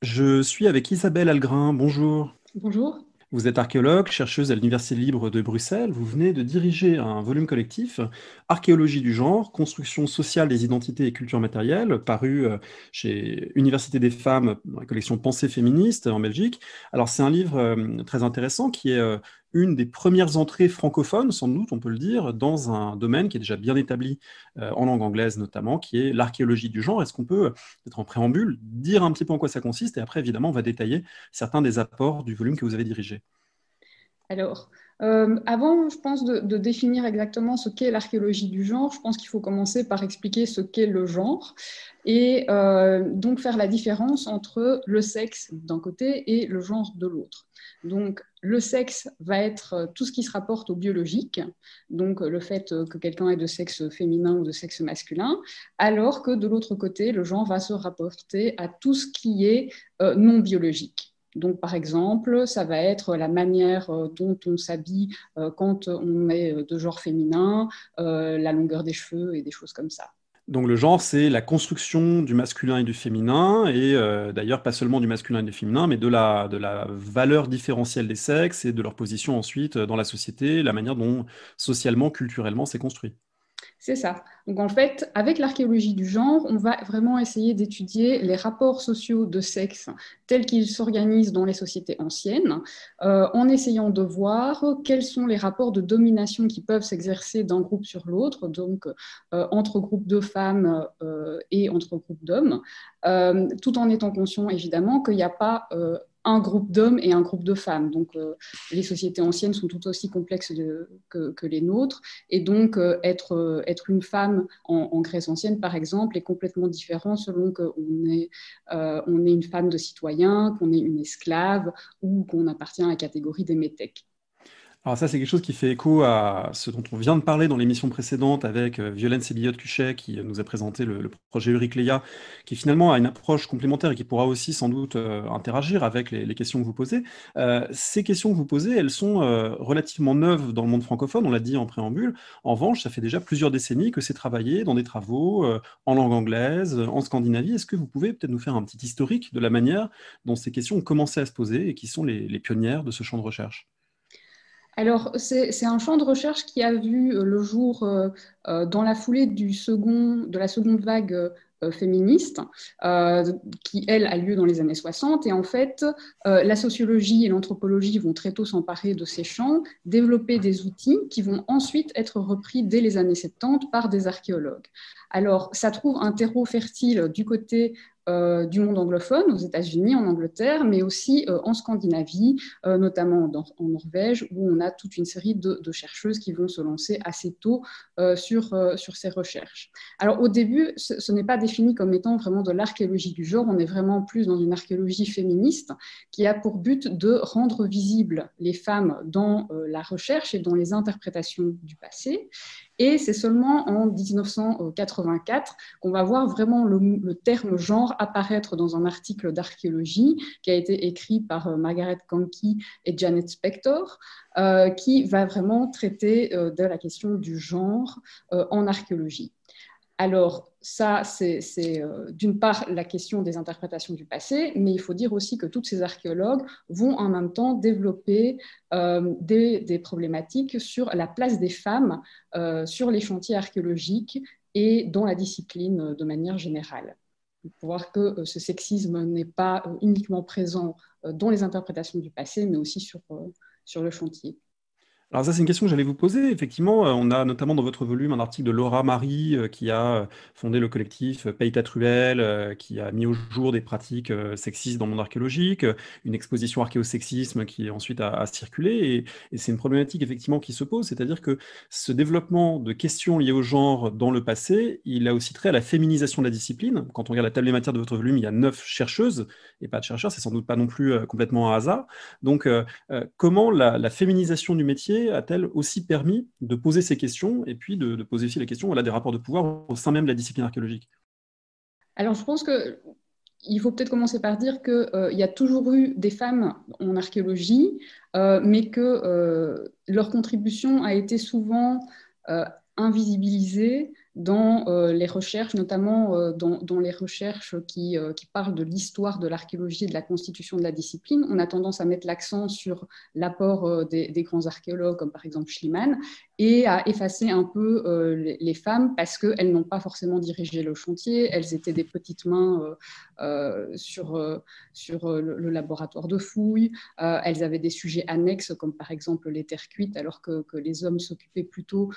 Je suis avec Isabelle Algrin. Bonjour. Bonjour. Vous êtes archéologue, chercheuse à l'Université libre de Bruxelles. Vous venez de diriger un volume collectif, Archéologie du genre, construction sociale des identités et cultures matérielles, paru chez Université des femmes dans la collection Pensée féministe en Belgique. Alors c'est un livre très intéressant qui est une des premières entrées francophones, sans doute on peut le dire, dans un domaine qui est déjà bien établi en langue anglaise notamment, qui est l'archéologie du genre. Est-ce qu'on peut, peut-être en préambule, dire un petit peu en quoi ça consiste et après évidemment on va détailler certains des apports du volume que vous avez dirigé. Alors, avant, je pense, de définir exactement ce qu'est l'archéologie du genre, je pense qu'il faut commencer par expliquer ce qu'est le genre et donc faire la différence entre le sexe d'un côté et le genre de l'autre. Donc, le sexe va être tout ce qui se rapporte au biologique, donc le fait que quelqu'un est de sexe féminin ou de sexe masculin, alors que de l'autre côté, le genre va se rapporter à tout ce qui est non biologique. Donc, par exemple, ça va être la manière dont on s'habille quand on est de genre féminin, la longueur des cheveux et des choses comme ça. Donc le genre, c'est la construction du masculin et du féminin, et d'ailleurs pas seulement du masculin et du féminin, mais de la valeur différentielle des sexes et de leur position ensuite dans la société, la manière dont socialement, culturellement, c'est construit. C'est ça. Donc en fait, avec l'archéologie du genre, on va vraiment essayer d'étudier les rapports sociaux de sexe tels qu'ils s'organisent dans les sociétés anciennes, en essayant de voir quels sont les rapports de domination qui peuvent s'exercer d'un groupe sur l'autre, donc entre groupes de femmes et entre groupes d'hommes, tout en étant conscient évidemment qu'il n'y a pas un groupe d'hommes et un groupe de femmes. Donc, les sociétés anciennes sont tout aussi complexes que les nôtres. Et donc, être une femme en Grèce ancienne, par exemple, est complètement différent selon on est une femme de citoyen, qu'on est une esclave ou qu'on appartient à la catégorie des métèques. Alors ça, c'est quelque chose qui fait écho à ce dont on vient de parler dans l'émission précédente avec Violaine Sébillotte-Cuchet qui nous a présenté le projet Eurycléa, qui finalement a une approche complémentaire et qui pourra aussi sans doute interagir avec les questions que vous posez. Ces questions que vous posez, elles sont relativement neuves dans le monde francophone, on l'a dit en préambule. En revanche, ça fait déjà plusieurs décennies que c'est travaillé dans des travaux en langue anglaise, en Scandinavie. Est-ce que vous pouvez peut-être nous faire un petit historique de la manière dont ces questions ont commencé à se poser et qui sont les pionnières de ce champ de recherche? Alors, c'est un champ de recherche qui a vu le jour dans la foulée de la seconde vague féministe, euh, qui, elle, a lieu dans les années 60. Et en fait, la sociologie et l'anthropologie vont très tôt s'emparer de ces champs, développer des outils qui vont ensuite être repris dès les années 70 par des archéologues. Alors, ça trouve un terreau fertile du côté du monde anglophone, aux États-Unis, en Angleterre, mais aussi en Scandinavie, notamment en Norvège, où on a toute une série de chercheuses qui vont se lancer assez tôt sur ces recherches. Alors au début, ce n'est pas défini comme étant vraiment de l'archéologie du genre, on est vraiment plus dans une archéologie féministe qui a pour but de rendre visibles les femmes dans la recherche et dans les interprétations du passé. Et c'est seulement en 1984 qu'on va voir vraiment le terme genre apparaître dans un article d'archéologie qui a été écrit par Margaret Conkey et Janet Spector, qui va vraiment traiter de la question du genre en archéologie. Alors, ça, c'est d'une part la question des interprétations du passé, mais il faut dire aussi que tous ces archéologues vont en même temps développer des problématiques sur la place des femmes sur les chantiers archéologiques et dans la discipline de manière générale. Pour voir que ce sexisme n'est pas uniquement présent dans les interprétations du passé, mais aussi sur le chantier. Alors ça, c'est une question que j'allais vous poser. Effectivement, on a notamment dans votre volume un article de Laura Marie qui a fondé le collectif Pays Tatruel, qui a mis au jour des pratiques sexistes dans le monde archéologique, une exposition archéosexisme qui ensuite a circulé. Et c'est une problématique effectivement qui se pose, c'est-à-dire que ce développement de questions liées au genre dans le passé, il a aussi trait à la féminisation de la discipline. Quand on regarde la table des matières de votre volume, il y a 9 chercheuses et pas de chercheurs, c'est sans doute pas non plus complètement un hasard. Donc, comment la féminisation du métier a-t-elle aussi permis de poser ces questions et puis de poser aussi la question voilà, des rapports de pouvoir au sein même de la discipline archéologique? Alors, je pense que il faut peut-être commencer par dire qu'il y a toujours eu des femmes en archéologie, mais que leur contribution a été souvent invisibilisée dans les recherches, notamment dans les recherches qui parlent de l'histoire de l'archéologie et de la constitution de la discipline. On a tendance à mettre l'accent sur l'apport des grands archéologues, comme par exemple Schliemann, et à effacer un peu les femmes parce qu'elles n'ont pas forcément dirigé le chantier, elles étaient des petites mains sur le laboratoire de fouilles, elles avaient des sujets annexes, comme par exemple les terres cuites, alors que les hommes s'occupaient plutôt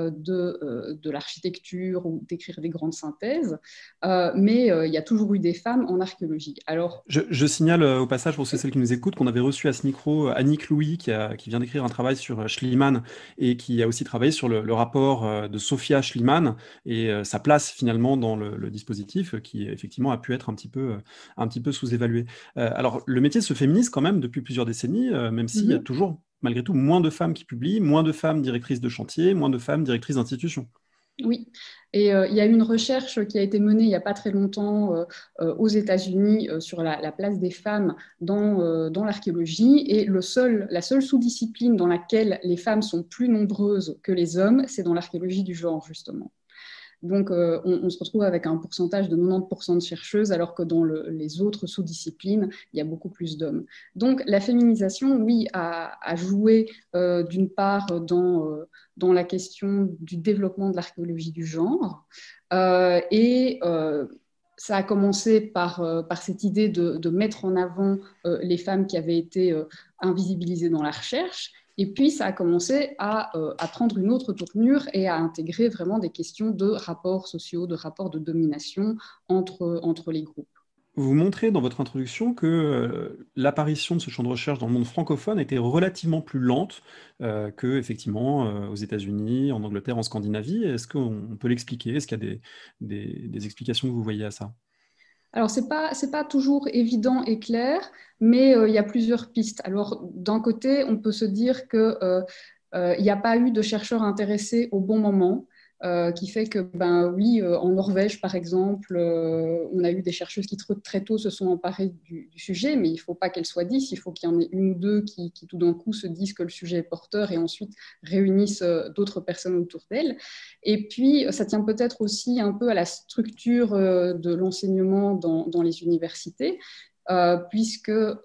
de l'architecture ou d'écrire des grandes synthèses. Mais il y a toujours eu des femmes en archéologie. Alors, Je signale au passage, pour celles qui nous écoutent, qu'on avait reçu à ce micro Annick Louis, qui vient d'écrire un travail sur Schliemann et qui a aussi travaillé sur le rapport de Sophia Schliemann et sa place finalement dans le dispositif qui effectivement a pu être un petit peu sous-évalué. Alors, le métier se féminise quand même depuis plusieurs décennies, même s'il y a toujours, malgré tout, moins de femmes qui publient, moins de femmes directrices de chantier, moins de femmes directrices d'institutions. Oui, et il y a une recherche qui a été menée il n'y a pas très longtemps aux États-Unis sur la place des femmes dans l'archéologie. Et la seule sous-discipline dans laquelle les femmes sont plus nombreuses que les hommes, c'est dans l'archéologie du genre, justement. Donc, on se retrouve avec un pourcentage de 90% de chercheuses, alors que dans les autres sous-disciplines, il y a beaucoup plus d'hommes. Donc, la féminisation, oui, a joué d'une part dans la question du développement de l'archéologie du genre, et ça a commencé par cette idée de mettre en avant les femmes qui avaient été invisibilisées dans la recherche. Et puis, ça a commencé à prendre une autre tournure et à intégrer vraiment des questions de rapports sociaux, de rapports de domination entre les groupes. Vous montrez dans votre introduction que l'apparition de ce champ de recherche dans le monde francophone était relativement plus lente que, effectivement, aux États-Unis, en Angleterre, en Scandinavie. Est-ce qu'on peut l'expliquer? Est-ce qu'il y a des explications que vous voyez à ça? Alors, c'est pas toujours évident et clair, mais il y a plusieurs pistes. Alors, d'un côté, on peut se dire que il n'y a pas eu de chercheurs intéressés au bon moment, qui fait que, ben oui, en Norvège, par exemple, on a eu des chercheuses qui très tôt se sont emparées du sujet, mais il ne faut pas qu'elles soient 10, il faut qu'il y en ait une ou deux qui tout d'un coup se disent que le sujet est porteur et ensuite réunissent d'autres personnes autour d'elles. Et puis, ça tient peut-être aussi un peu à la structure de l'enseignement dans les universités, puisque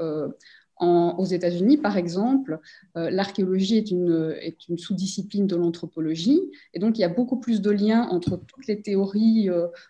aux États-Unis, par exemple, l'archéologie est une sous-discipline de l'anthropologie, et donc il y a beaucoup plus de liens entre toutes les théories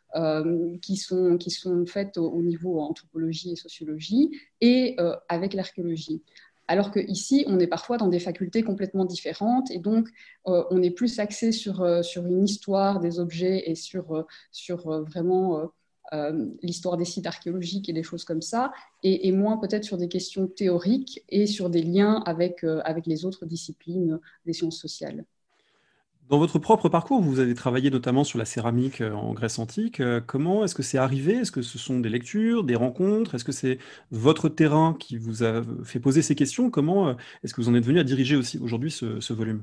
qui sont faites au niveau anthropologie et sociologie et avec l'archéologie. Alors qu'ici, on est parfois dans des facultés complètement différentes, et donc on est plus axé sur une histoire des objets et sur vraiment l'histoire des sites archéologiques et des choses comme ça, et moins peut-être sur des questions théoriques et sur des liens avec les autres disciplines des sciences sociales. Dans votre propre parcours, vous avez travaillé notamment sur la céramique en Grèce antique. Comment est-ce que c'est arrivé? Est-ce que ce sont des lectures, des rencontres? Est-ce que c'est votre terrain qui vous a fait poser ces questions? Comment est-ce que vous en êtes venu à diriger aussi aujourd'hui ce volume?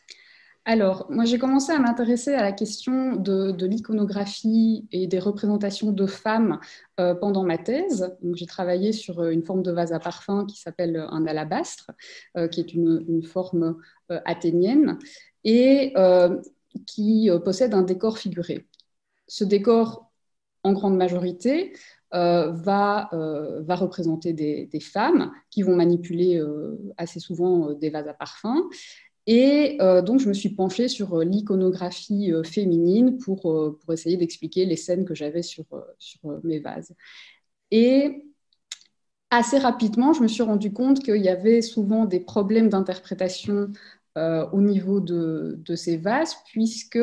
Alors, moi, j'ai commencé à m'intéresser à la question de l'iconographie et des représentations de femmes pendant ma thèse. Donc, j'ai travaillé sur une forme de vase à parfum qui s'appelle un alabastre, qui est une forme athénienne et qui possède un décor figuré. Ce décor, en grande majorité, va représenter des femmes qui vont manipuler assez souvent des vases à parfum. Et donc, je me suis penchée sur l'iconographie féminine pour essayer d'expliquer les scènes que j'avais sur mes vases. Et assez rapidement, je me suis rendu compte qu'il y avait souvent des problèmes d'interprétation au niveau de ces vases, puisque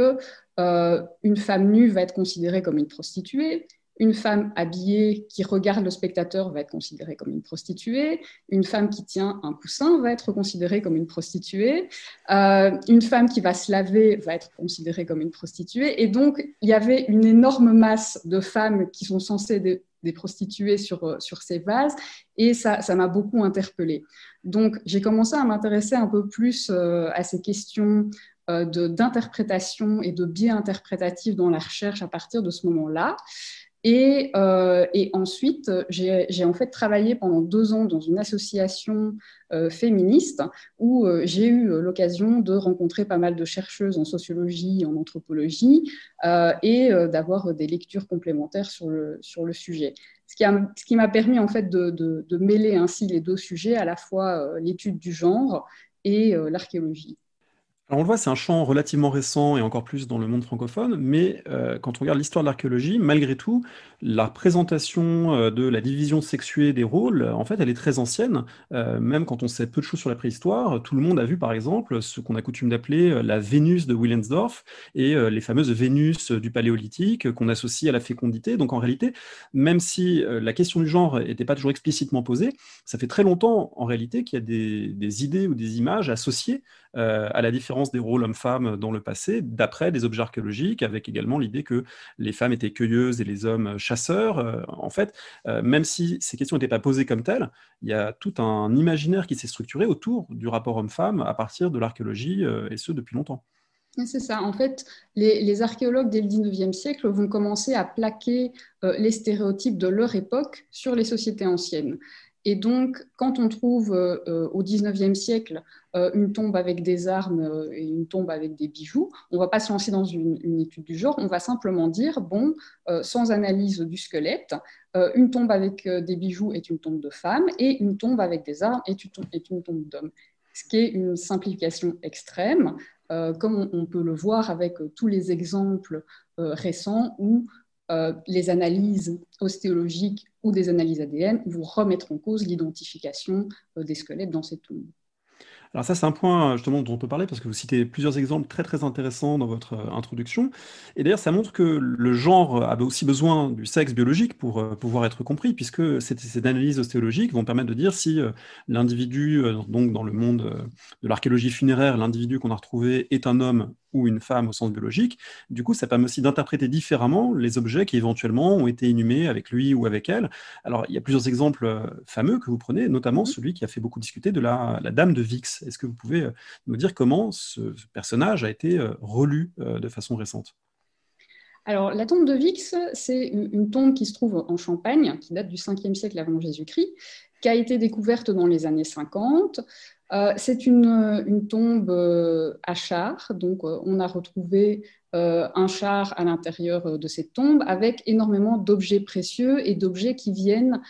une femme nue va être considérée comme une prostituée, une femme habillée qui regarde le spectateur va être considérée comme une prostituée, une femme qui tient un coussin va être considérée comme une prostituée, une femme qui va se laver va être considérée comme une prostituée. Et donc, il y avait une énorme masse de femmes qui sont censées des prostituées sur ces vases, et ça m'a beaucoup interpellée. Donc, j'ai commencé à m'intéresser un peu plus à ces questions d'interprétation et de biais interprétatifs dans la recherche à partir de ce moment-là. Et ensuite, j'ai en fait travaillé pendant 2 ans dans une association féministe où j'ai eu l'occasion de rencontrer pas mal de chercheuses en sociologie, en anthropologie, et d'avoir des lectures complémentaires sur le sujet. Ce qui m'a permis en fait de mêler ainsi les deux sujets, à la fois l'étude du genre et l'archéologie. Alors on le voit, c'est un champ relativement récent et encore plus dans le monde francophone, mais quand on regarde l'histoire de l'archéologie, malgré tout, la représentation de la division sexuée des rôles, en fait, elle est très ancienne. Même quand on sait peu de choses sur la préhistoire, tout le monde a vu, par exemple, ce qu'on a coutume d'appeler la Vénus de Willensdorf et les fameuses Vénus du Paléolithique qu'on associe à la fécondité. Donc en réalité, même si la question du genre n'était pas toujours explicitement posée, ça fait très longtemps, en réalité, qu'il y a des idées ou des images associées à la différence des rôles hommes-femmes dans le passé, d'après des objets archéologiques, avec également l'idée que les femmes étaient cueilleuses et les hommes chasseurs. En fait, même si ces questions n'étaient pas posées comme telles, il y a tout un imaginaire qui s'est structuré autour du rapport homme-femme à partir de l'archéologie, et ce depuis longtemps. C'est ça. En fait, les archéologues dès le 19e siècle vont commencer à plaquer les stéréotypes de leur époque sur les sociétés anciennes. Et donc, quand on trouve au 19e siècle une tombe avec des armes et une tombe avec des bijoux, on ne va pas se lancer dans une étude du genre, on va simplement dire, bon, sans analyse du squelette, une tombe avec des bijoux est une tombe de femme et une tombe avec des armes est une tombe d'homme. Ce qui est une simplification extrême, comme on peut le voir avec tous les exemples récents où les analyses ostéologiques ou des analyses ADN vont remettre en cause l'identification des squelettes dans ces tombes. Alors ça, c'est un point justement dont on peut parler parce que vous citez plusieurs exemples très très intéressants dans votre introduction. Et d'ailleurs, ça montre que le genre avait aussi besoin du sexe biologique pour pouvoir être compris, puisque ces analyses ostéologiques vont permettre de dire si l'individu, donc dans le monde de l'archéologie funéraire, l'individu qu'on a retrouvé est un homme ou une femme au sens biologique. Du coup, ça permet aussi d'interpréter différemment les objets qui éventuellement ont été inhumés avec lui ou avec elle. Alors, il y a plusieurs exemples fameux que vous prenez, notamment celui qui a fait beaucoup discuter de la Dame de Vix. Est-ce que vous pouvez nous dire comment ce personnage a été relu de façon récente? Alors, la tombe de Vix, c'est une tombe qui se trouve en Champagne, qui date du 5e siècle avant Jésus-Christ, qui a été découverte dans les années 50. C'est une tombe à char, donc on a retrouvé un char à l'intérieur de cette tombe avec énormément d'objets précieux et d'objets qui viennent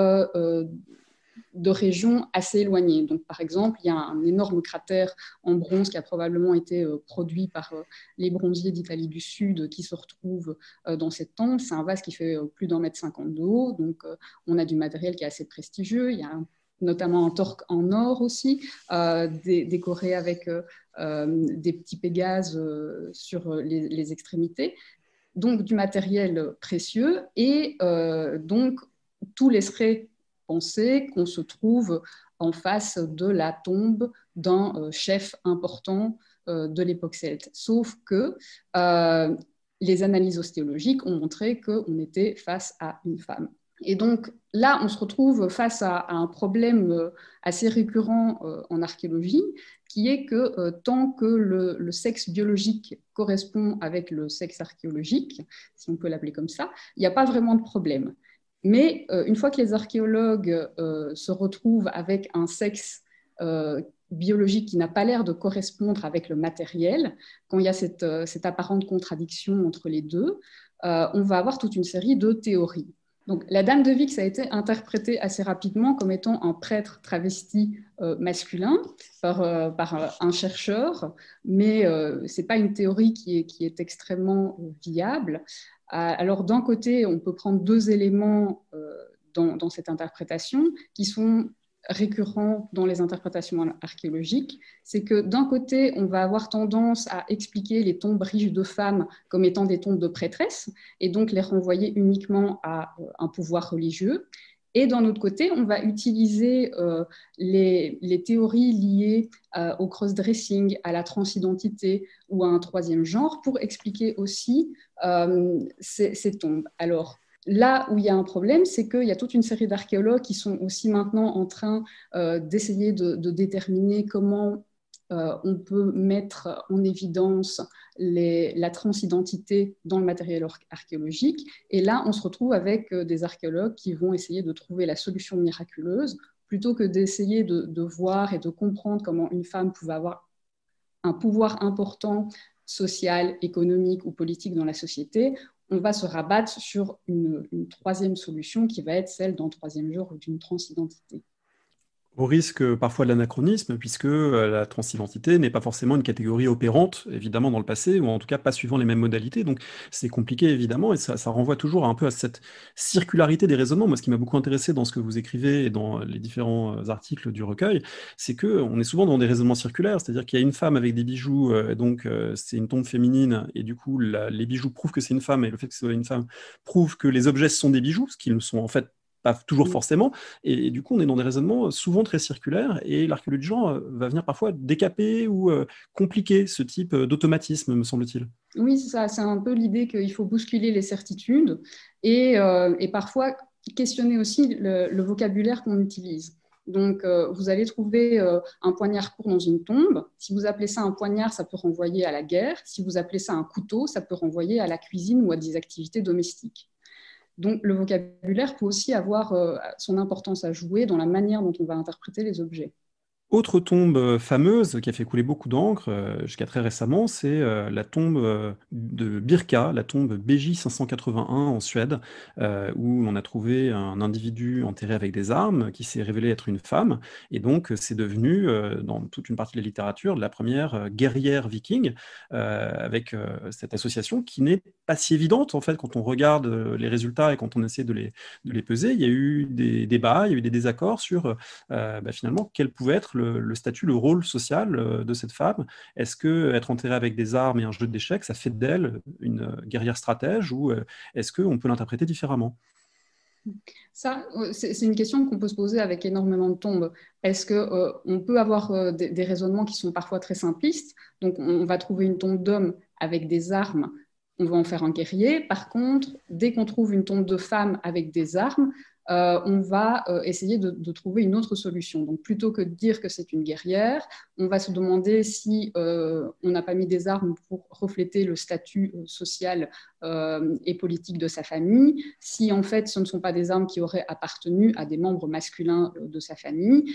de régions assez éloignées. Donc, par exemple, il y a un énorme cratère en bronze qui a probablement été produit par les bronziers d'Italie du Sud qui se retrouvent dans cette tombe. C'est un vase qui fait plus d'1,50 m de haut, donc on a du matériel qui est assez prestigieux. Il y a notamment un torque en or aussi, décoré avec des petits pégases sur les extrémités. Donc du matériel précieux et donc tout laisserait penser qu'on se trouve en face de la tombe d'un chef important de l'époque celte. Sauf que les analyses ostéologiques ont montré qu'on était face à une femme. Et donc là, on se retrouve face à un problème assez récurrent en archéologie, qui est que tant que le sexe biologique correspond avec le sexe archéologique, si on peut l'appeler comme ça, il n'y a pas vraiment de problème. Mais une fois que les archéologues se retrouvent avec un sexe biologique qui n'a pas l'air de correspondre avec le matériel, quand il y a cette apparente contradiction entre les deux, on va avoir toute une série de théories. Donc, la Dame de Vix a été interprétée assez rapidement comme étant un prêtre travesti masculin par un chercheur, mais ce n'est pas une théorie qui est extrêmement viable. Alors, d'un côté, on peut prendre deux éléments dans cette interprétation qui sont récurrent dans les interprétations archéologiques, c'est que d'un côté, on va avoir tendance à expliquer les tombes riches de femmes comme étant des tombes de prêtresses, et donc les renvoyer uniquement à un pouvoir religieux. Et d'un autre côté, on va utiliser les théories liées au cross-dressing, à la transidentité ou à un troisième genre pour expliquer aussi ces tombes. Alors, là où il y a un problème, c'est qu'il y a toute une série d'archéologues qui sont aussi maintenant en train d'essayer de déterminer comment on peut mettre en évidence la transidentité dans le matériel archéologique. Et là, on se retrouve avec des archéologues qui vont essayer de trouver la solution miraculeuse plutôt que d'essayer de voir et de comprendre comment une femme pouvait avoir un pouvoir important social, économique ou politique dans la société. On va se rabattre sur une troisième solution qui va être celle d'un troisième genre d'une transidentité. Au risque parfois de l'anachronisme, puisque la transidentité n'est pas forcément une catégorie opérante, évidemment, dans le passé, ou en tout cas pas suivant les mêmes modalités. Donc c'est compliqué, évidemment, et ça renvoie toujours un peu à cette circularité des raisonnements. Moi, ce qui m'a beaucoup intéressé dans ce que vous écrivez et dans les différents articles du recueil, c'est qu'on est souvent dans des raisonnements circulaires, c'est-à-dire qu'il y a une femme avec des bijoux, donc c'est une tombe féminine, et du coup, les bijoux prouvent que c'est une femme, et le fait que ce soit une femme prouve que les objets sont des bijoux, ce qu'ils ne sont en fait pas toujours forcément. Et du coup, on est dans des raisonnements souvent très circulaires, et l'archéologie du genre va venir parfois décaper ou compliquer ce type d'automatisme, me semble-t-il. Oui, c'est ça. C'est un peu l'idée qu'il faut bousculer les certitudes et parfois questionner aussi le vocabulaire qu'on utilise. Donc, vous allez trouver un poignard court dans une tombe. Si vous appelez ça un poignard, ça peut renvoyer à la guerre. Si vous appelez ça un couteau, ça peut renvoyer à la cuisine ou à des activités domestiques. Donc, le vocabulaire peut aussi avoir son importance à jouer dans la manière dont on va interpréter les objets. Autre tombe fameuse qui a fait couler beaucoup d'encre jusqu'à très récemment, c'est la tombe de Birka, la tombe BJ 581 en Suède, où on a trouvé un individu enterré avec des armes qui s'est révélé être une femme. Et donc, c'est devenu, dans toute une partie de la littérature, la première guerrière viking, avec cette association qui n'est pas si évidente, en fait, quand on regarde les résultats et quand on essaie de les peser. Il y a eu des débats, il y a eu des désaccords sur finalement quel pouvait être le statut, le rôle social de cette femme. Est-ce que être enterrée avec des armes et un jeu d'échecs, ça fait d'elle une guerrière stratège, ou est-ce qu'on peut l'interpréter différemment? Ça, c'est une question qu'on peut se poser avec énormément de tombes. Est-ce que on peut avoir des raisonnements qui sont parfois très simplistes? Donc, on va trouver une tombe d'homme avec des armes, on va en faire un guerrier. Par contre, dès qu'on trouve une tombe de femme avec des armes, on va essayer de trouver une autre solution. Donc, plutôt que de dire que c'est une guerrière, on va se demander si on n'a pas mis des armes pour refléter le statut social et politique de sa famille, si en fait ce ne sont pas des armes qui auraient appartenu à des membres masculins de sa famille,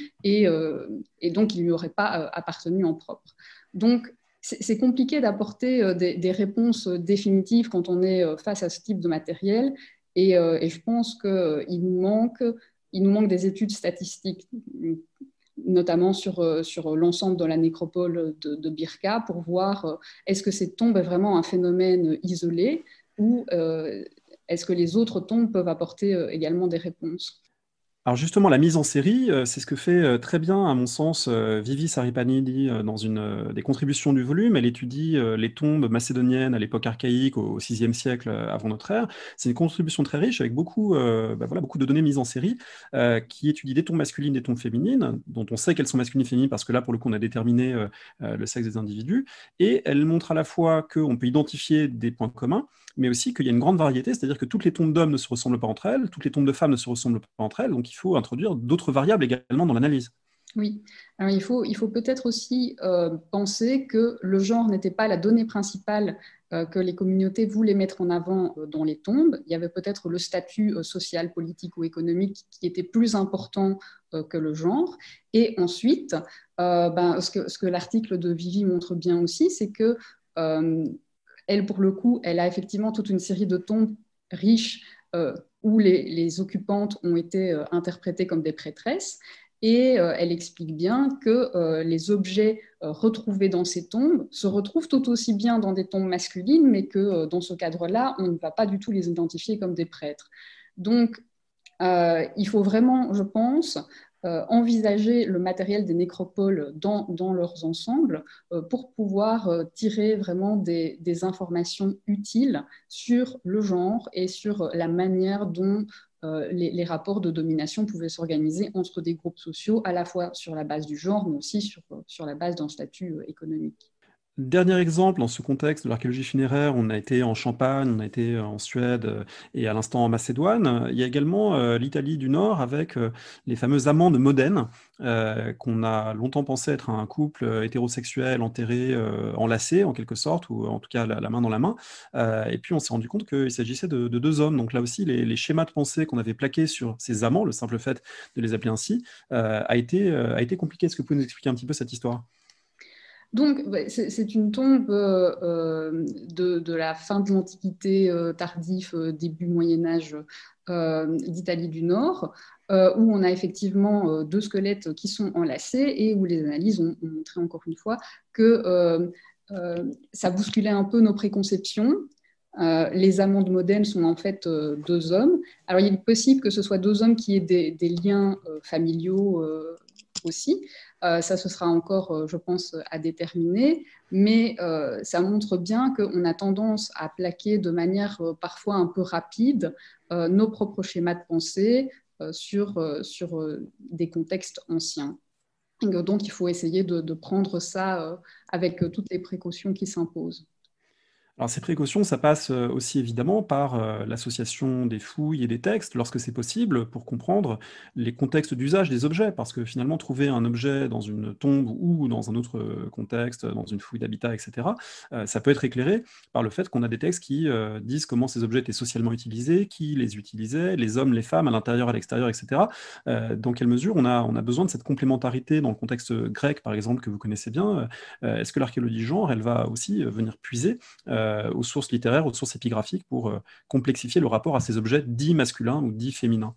et donc il ne lui aurait pas appartenu en propre. Donc, c'est compliqué d'apporter des réponses définitives quand on est face à ce type de matériel. Et je pense qu'il nous manque des études statistiques, notamment sur l'ensemble de la nécropole de Birka, pour voir est-ce que cette tombe est vraiment un phénomène isolé ou est-ce que les autres tombes peuvent apporter également des réponses. Alors justement, la mise en série, c'est ce que fait très bien, à mon sens, Vivi Saripanidi dans une des contributions du volume. Elle étudie les tombes macédoniennes à l'époque archaïque, au VIe siècle avant notre ère. C'est une contribution très riche avec beaucoup, beaucoup de données mises en série, qui étudie des tombes masculines, des tombes féminines, dont on sait qu'elles sont masculines et féminines parce que là, pour le coup, on a déterminé le sexe des individus. Et elle montre à la fois qu'on peut identifier des points communs, mais aussi qu'il y a une grande variété, c'est-à-dire que toutes les tombes d'hommes ne se ressemblent pas entre elles, toutes les tombes de femmes ne se ressemblent pas entre elles, donc il faut introduire d'autres variables également dans l'analyse. Oui, alors il faut peut-être aussi penser que le genre n'était pas la donnée principale que les communautés voulaient mettre en avant dans les tombes. Il y avait peut-être le statut social, politique ou économique qui était plus important que le genre. Et ensuite, ce que l'article de Vivi montre bien aussi, c'est que elle, pour le coup, elle a effectivement toute une série de tombes riches où les occupantes ont été interprétées comme des prêtresses. Et elle explique bien que les objets retrouvés dans ces tombes se retrouvent tout aussi bien dans des tombes masculines, mais que dans ce cadre-là, on ne va pas du tout les identifier comme des prêtres. Donc, il faut vraiment, je pense, envisager le matériel des nécropoles dans leurs ensembles pour pouvoir tirer vraiment des informations utiles sur le genre et sur la manière dont les rapports de domination pouvaient s'organiser entre des groupes sociaux, à la fois sur la base du genre, mais aussi sur la base d'un statut économique. Dernier exemple, dans ce contexte de l'archéologie funéraire, on a été en Champagne, on a été en Suède et à l'instant en Macédoine. Il y a également l'Italie du Nord avec les fameux amants de Modène, qu'on a longtemps pensé être un couple hétérosexuel enterré, enlacé en quelque sorte, ou en tout cas la main dans la main. Et puis on s'est rendu compte qu'il s'agissait de deux hommes. Donc là aussi, les schémas de pensée qu'on avait plaqués sur ces amants, le simple fait de les appeler ainsi, a été compliqué. Est-ce que vous pouvez nous expliquer un petit peu cette histoire? Donc, ouais, c'est une tombe de la fin de l'Antiquité tardive, début Moyen-Âge d'Italie du Nord, où on a effectivement deux squelettes qui sont enlacés et où les analyses ont montré encore une fois que ça bousculait un peu nos préconceptions. Les amants de Modène sont en fait deux hommes. Alors, il est possible que ce soit deux hommes qui aient des liens familiaux aussi. Ça, ce sera encore, je pense, à déterminer, mais ça montre bien qu'on a tendance à plaquer de manière parfois un peu rapide nos propres schémas de pensée sur des contextes anciens. Donc, il faut essayer de prendre ça avec toutes les précautions qui s'imposent. Alors ces précautions, ça passe aussi évidemment par l'association des fouilles et des textes lorsque c'est possible pour comprendre les contextes d'usage des objets, parce que finalement trouver un objet dans une tombe ou dans un autre contexte, dans une fouille d'habitat, etc., ça peut être éclairé par le fait qu'on a des textes qui disent comment ces objets étaient socialement utilisés, qui les utilisait, les hommes, les femmes, à l'intérieur, à l'extérieur, etc. Dans quelle mesure on a besoin de cette complémentarité dans le contexte grec, par exemple, que vous connaissez bien. Est-ce que l'archéologie genre, elle va aussi venir puiser aux sources littéraires, aux sources épigraphiques pour complexifier le rapport à ces objets dits masculins ou dits féminins?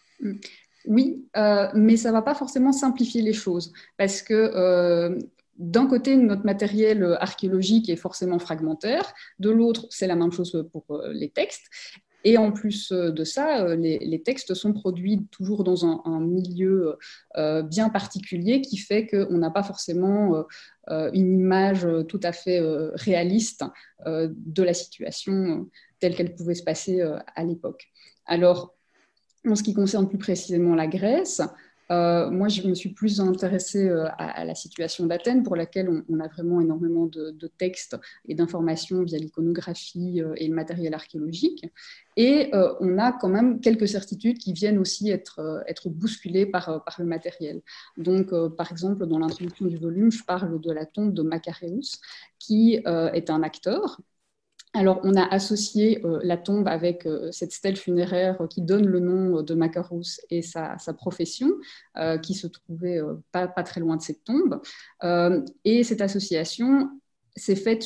Oui, mais ça ne va pas forcément simplifier les choses, parce que d'un côté, notre matériel archéologique est forcément fragmentaire, de l'autre, c'est la même chose pour les textes. Et en plus de ça, les textes sont produits toujours dans un milieu bien particulier qui fait qu'on n'a pas forcément une image tout à fait réaliste de la situation telle qu'elle pouvait se passer à l'époque. Alors, en ce qui concerne plus précisément la Grèce, moi, je me suis plus intéressée à la situation d'Athènes, pour laquelle on a vraiment énormément de textes et d'informations via l'iconographie et le matériel archéologique. Et on a quand même quelques certitudes qui viennent aussi être bousculées par le matériel. Donc, par exemple, dans l'introduction du volume, je parle de la tombe de Macaréus, qui est un acteur. Alors, on a associé la tombe avec cette stèle funéraire qui donne le nom de Macaros et sa profession, qui se trouvait pas très loin de cette tombe. Et cette association s'est faite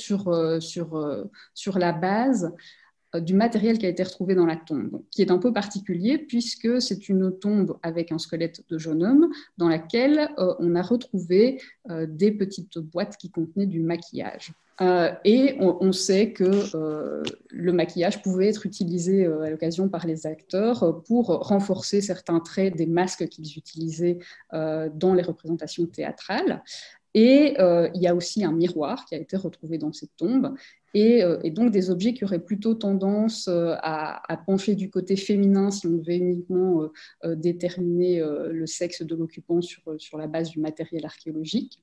sur la base du matériel qui a été retrouvé dans la tombe, qui est un peu particulier puisque c'est une tombe avec un squelette de jeune homme dans laquelle on a retrouvé des petites boîtes qui contenaient du maquillage. Et on sait que le maquillage pouvait être utilisé à l'occasion par les acteurs pour renforcer certains traits des masques qu'ils utilisaient dans les représentations théâtrales. Et il y a aussi un miroir qui a été retrouvé dans cette tombe. Et donc des objets qui auraient plutôt tendance à pencher du côté féminin si on devait uniquement déterminer le sexe de l'occupant sur la base du matériel archéologique.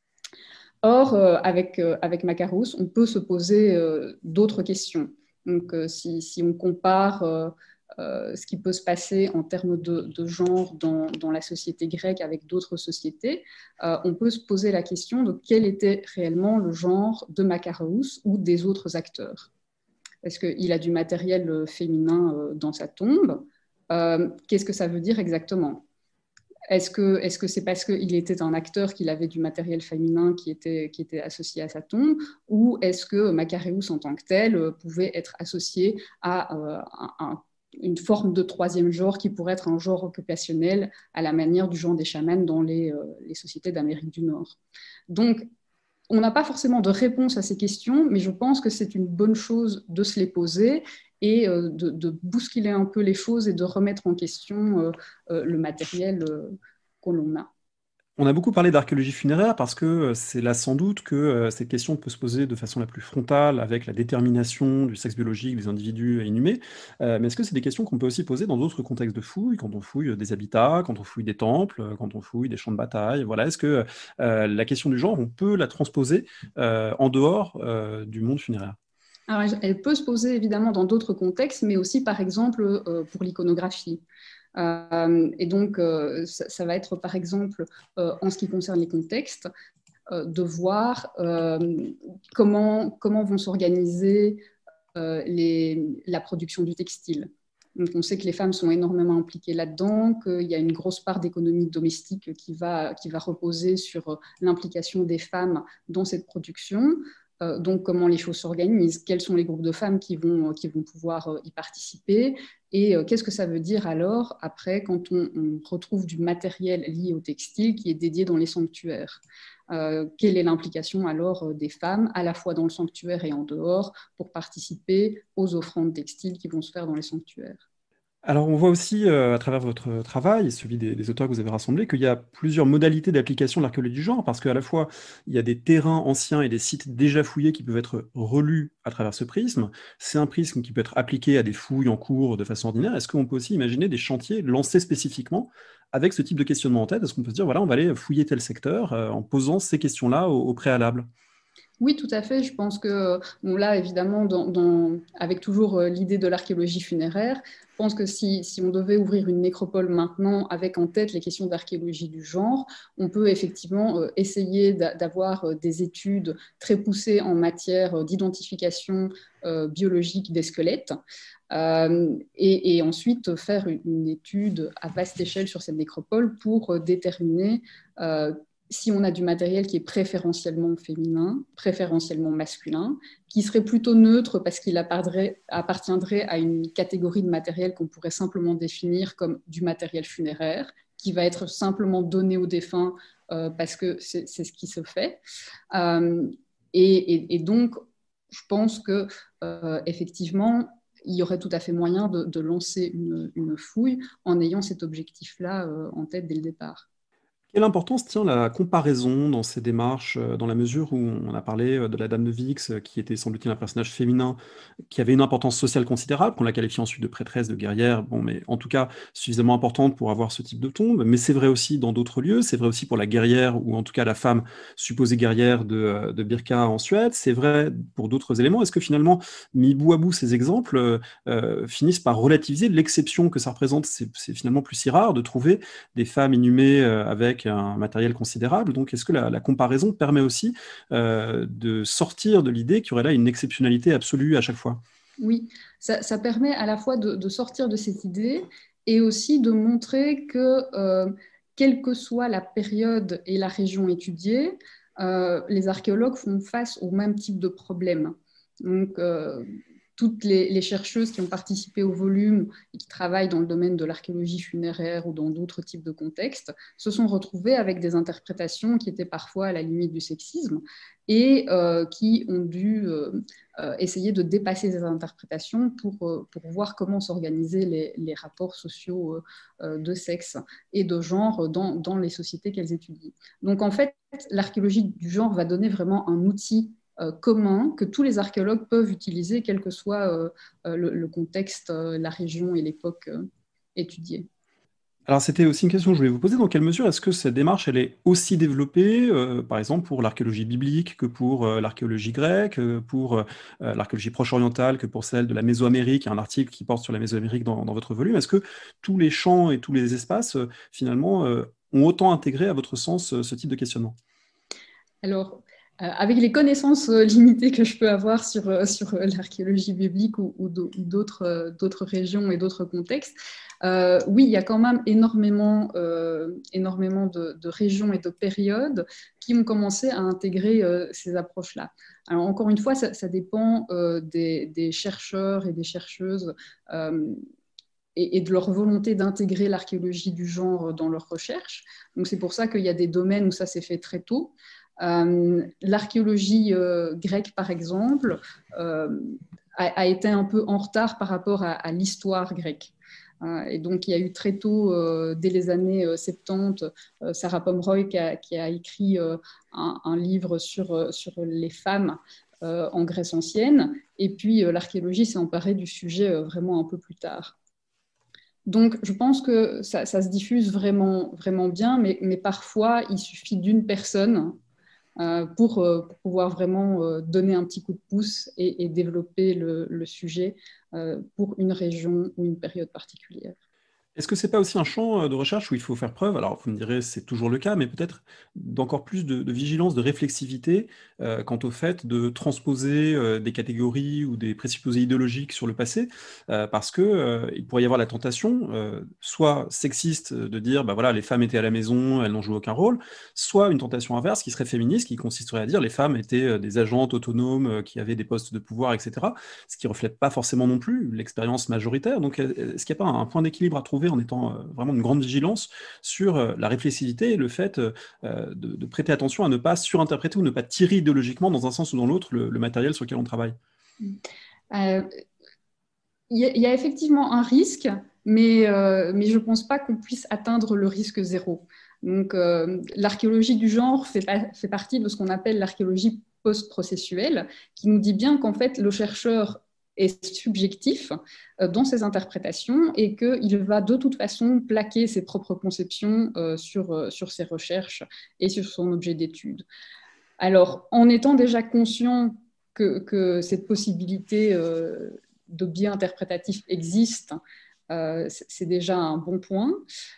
Or, avec Macaros, on peut se poser d'autres questions. Donc, si on compare ce qui peut se passer en termes de genre dans la société grecque avec d'autres sociétés, on peut se poser la question de quel était réellement le genre de Macaros ou des autres acteurs. Est-ce qu'il a du matériel féminin dans sa tombe? Qu'est-ce que ça veut dire exactement? Est-ce que c'est parce qu'il était un acteur qu'il avait du matériel féminin qui était associé à sa tombe, ou est-ce que Macaréus en tant que tel pouvait être associé à une forme de troisième genre qui pourrait être un genre occupationnel à la manière du genre des chamans dans les sociétés d'Amérique du Nord? Donc, on n'a pas forcément de réponse à ces questions, mais je pense que c'est une bonne chose de se les poser et de bousculer un peu les choses et de remettre en question le matériel que l'on a. On a beaucoup parlé d'archéologie funéraire parce que c'est là sans doute que cette question peut se poser de façon la plus frontale avec la détermination du sexe biologique des individus inhumés. Mais est-ce que c'est des questions qu'on peut aussi poser dans d'autres contextes de fouilles, quand on fouille des habitats, quand on fouille des temples, quand on fouille des champs de bataille? Voilà, est-ce que la question du genre, on peut la transposer en dehors du monde funéraire? Alors, elle peut se poser évidemment dans d'autres contextes, mais aussi par exemple pour l'iconographie. Et donc, ça va être par exemple, en ce qui concerne les contextes, de voir comment vont s'organiser la production du textile. Donc, on sait que les femmes sont énormément impliquées là-dedans, qu'il y a une grosse part d'économie domestique qui va reposer sur l'implication des femmes dans cette production. Donc, comment les choses s'organisent, quels sont les groupes de femmes qui vont pouvoir y participer, et qu'est-ce que ça veut dire alors après quand on retrouve du matériel lié au textile qui est dédié dans les sanctuaires. Quelle est l'implication alors des femmes, à la fois dans le sanctuaire et en dehors, pour participer aux offrandes textiles qui vont se faire dans les sanctuaires. Alors, on voit aussi, à travers votre travail et celui des auteurs que vous avez rassemblés, qu'il y a plusieurs modalités d'application de l'archéologie du genre, parce qu'à la fois, il y a des terrains anciens et des sites déjà fouillés qui peuvent être relus à travers ce prisme. C'est un prisme qui peut être appliqué à des fouilles en cours de façon ordinaire. Est-ce qu'on peut aussi imaginer des chantiers lancés spécifiquement avec ce type de questionnement en tête? Est-ce qu'on peut se dire, voilà, on va aller fouiller tel secteur, en posant ces questions-là au préalable? Oui, tout à fait. Je pense que, bon, là, évidemment, avec toujours l'idée de l'archéologie funéraire, je pense que si on devait ouvrir une nécropole maintenant avec en tête les questions d'archéologie du genre, on peut effectivement essayer d'avoir des études très poussées en matière d'identification biologique des squelettes. Et ensuite faire une étude à vaste échelle sur cette nécropole pour déterminer si on a du matériel qui est préférentiellement féminin, préférentiellement masculin, qui serait plutôt neutre parce qu'il appartiendrait à une catégorie de matériel qu'on pourrait simplement définir comme du matériel funéraire, qui va être simplement donné aux défunts parce que c'est ce qui se fait. Euh, et donc, je pense que effectivement, il y aurait tout à fait moyen de lancer une fouille en ayant cet objectif-là en tête dès le départ. Quelle importance tient la comparaison dans ces démarches, dans la mesure où on a parlé de la Dame de Vix, qui était semble-t-il un personnage féminin, qui avait une importance sociale considérable, qu'on l'a qualifiée ensuite de prêtresse, de guerrière, bon, mais en tout cas suffisamment importante pour avoir ce type de tombe. Mais c'est vrai aussi dans d'autres lieux, c'est vrai aussi pour la guerrière, ou en tout cas la femme supposée guerrière de Birka en Suède, c'est vrai pour d'autres éléments. Est-ce que finalement, mis bout à bout ces exemples, finissent par relativiser l'exception que ça représente? C'est finalement plus si rare de trouver des femmes inhumées avec un matériel considérable. Donc, est-ce que la comparaison permet aussi de sortir de l'idée qu'il y aurait là une exceptionnalité absolue à chaque fois? Oui, ça permet à la fois de sortir de cette idée et aussi de montrer que, quelle que soit la période et la région étudiée, les archéologues font face au même type de problème. Donc, toutes les chercheuses qui ont participé au volume et qui travaillent dans le domaine de l'archéologie funéraire ou dans d'autres types de contextes se sont retrouvées avec des interprétations qui étaient parfois à la limite du sexisme et qui ont dû essayer de dépasser ces interprétations pour voir comment s'organiser les rapports sociaux de sexe et de genre dans les sociétés qu'elles étudient. Donc en fait, l'archéologie du genre va donner vraiment un outil commun que tous les archéologues peuvent utiliser, quel que soit le contexte, la région et l'époque étudiée. Alors, c'était aussi une question que je voulais vous poser. Dans quelle mesure est-ce que cette démarche, elle est aussi développée, par exemple, pour l'archéologie biblique que pour l'archéologie grecque, pour l'archéologie proche-orientale que pour celle de la Mésoamérique? Il y a un article qui porte sur la Mésoamérique dans votre volume. Est-ce que tous les champs et tous les espaces, finalement, ont autant intégré, à votre sens, ce type de questionnement? Alors, avec les connaissances limitées que je peux avoir sur l'archéologie biblique ou d'autres régions et d'autres contextes, oui, il y a quand même énormément de régions et de périodes qui ont commencé à intégrer ces approches-là. Alors, encore une fois, ça dépend des chercheurs et des chercheuses et de leur volonté d'intégrer l'archéologie du genre dans leurs recherches. Donc, c'est pour ça qu'il y a des domaines où ça s'est fait très tôt. L'archéologie grecque, par exemple, a été un peu en retard par rapport à l'histoire grecque. Et donc, il y a eu très tôt, dès les années 70, Sarah Pomeroy qui a écrit un livre sur les femmes en Grèce ancienne. Et puis, l'archéologie s'est emparée du sujet vraiment un peu plus tard. Donc, je pense que ça se diffuse vraiment, vraiment bien, mais parfois, il suffit d'une personne pour pouvoir vraiment donner un petit coup de pouce et développer le sujet pour une région ou une période particulière. Est-ce que c'est pas aussi un champ de recherche où il faut faire preuve, alors vous me direz c'est toujours le cas, mais peut-être d'encore plus de vigilance, de réflexivité quant au fait de transposer des catégories ou des présupposés idéologiques sur le passé, parce que il pourrait y avoir la tentation, soit sexiste, de dire bah voilà les femmes étaient à la maison, elles n'ont joué aucun rôle, soit une tentation inverse qui serait féministe, qui consisterait à dire les femmes étaient des agentes autonomes qui avaient des postes de pouvoir, etc. Ce qui reflète pas forcément non plus l'expérience majoritaire. Donc est-ce qu'il n'y a pas un point d'équilibre à trouver en étant vraiment une grande vigilance sur la réflexivité et le fait de prêter attention à ne pas surinterpréter ou ne pas tirer idéologiquement dans un sens ou dans l'autre le matériel sur lequel on travaille? Il y a effectivement un risque, mais je ne pense pas qu'on puisse atteindre le risque zéro. Donc, l'archéologie du genre fait partie de ce qu'on appelle l'archéologie post-processuelle, qui nous dit bien qu'en fait, le chercheur est subjectif dans ses interprétations et qu'il va de toute façon plaquer ses propres conceptions sur ses recherches et sur son objet d'étude. Alors, en étant déjà conscient que cette possibilité de biais interprétatif existe, c'est déjà un bon point.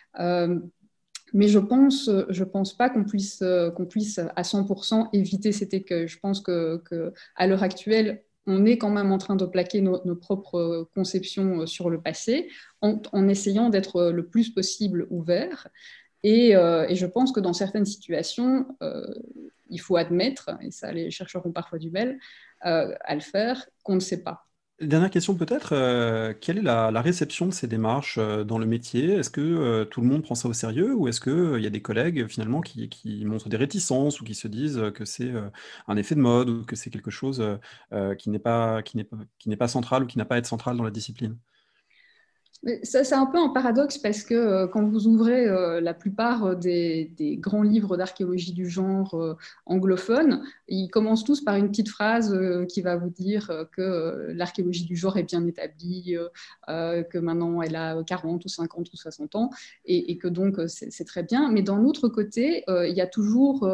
Mais je pense pas qu'on puisse à 100% éviter cet écueil. Je pense qu'à l'heure actuelle, on est quand même en train de plaquer nos propres conceptions sur le passé en essayant d'être le plus possible ouvert. Et je pense que dans certaines situations, il faut admettre, et ça les chercheurs ont parfois du mal à le faire, qu'on ne sait pas. Dernière question peut-être, quelle est la réception de ces démarches dans le métier? Est-ce que tout le monde prend ça au sérieux ou est-ce qu'il y a des collègues finalement qui montrent des réticences ou qui se disent que c'est un effet de mode ou que c'est quelque chose qui n'est pas central ou qui n'a pas à être central dans la discipline? Ça, c'est un peu un paradoxe parce que quand vous ouvrez la plupart des grands livres d'archéologie du genre anglophones, ils commencent tous par une petite phrase qui va vous dire que l'archéologie du genre est bien établie, que maintenant elle a 40 ou 50 ou 60 ans et que donc c'est très bien. Mais d'un autre côté, il y a toujours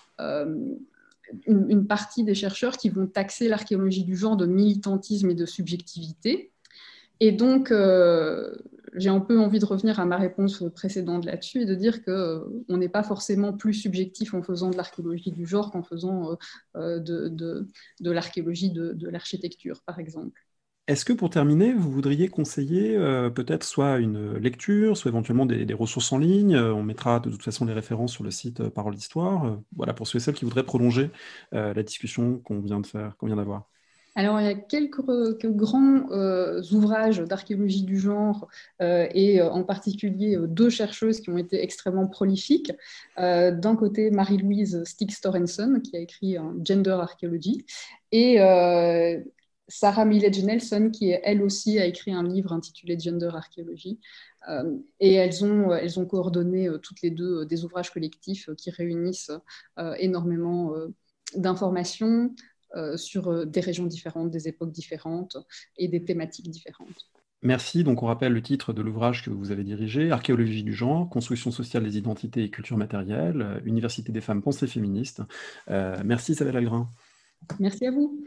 une partie des chercheurs qui vont taxer l'archéologie du genre de militantisme et de subjectivité. Et donc, j'ai un peu envie de revenir à ma réponse précédente là-dessus et de dire qu'on n'est pas forcément plus subjectif en faisant de l'archéologie du genre qu'en faisant de l'archéologie de l'architecture, par exemple. Est-ce que pour terminer, vous voudriez conseiller peut-être soit une lecture, soit éventuellement des ressources en ligne? On mettra de toute façon les références sur le site Parole d'Histoire. Voilà, pour ceux et celles qui voudraient prolonger la discussion qu'on vient d'avoir. Alors, il y a quelques grands ouvrages d'archéologie du genre et en particulier deux chercheuses qui ont été extrêmement prolifiques. D'un côté, Marie-Louise Stig-Storensen, qui a écrit Gender Archaeology, et Sarah Miledge-Nelson, qui elle aussi a écrit un livre intitulé Gender Archaeology. Et elles ont coordonné toutes les deux des ouvrages collectifs qui réunissent énormément d'informations sur des régions différentes, des époques différentes et des thématiques différentes. Merci. Donc, on rappelle le titre de l'ouvrage que vous avez dirigé, Archéologie du genre, construction sociale des identités et culture matérielle, Université des femmes, pensée féministe. Merci Isabelle Algrin. Merci à vous.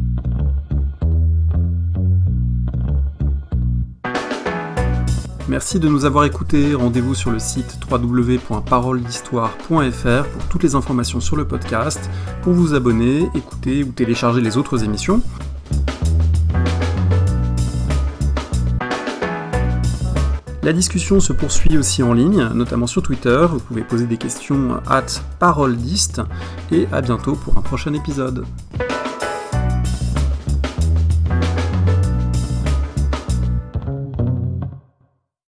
Merci de nous avoir écoutés. Rendez-vous sur le site www.paroledhistoire.fr pour toutes les informations sur le podcast, pour vous abonner, écouter ou télécharger les autres émissions. La discussion se poursuit aussi en ligne, notamment sur Twitter. Vous pouvez poser des questions @paroledist et à bientôt pour un prochain épisode.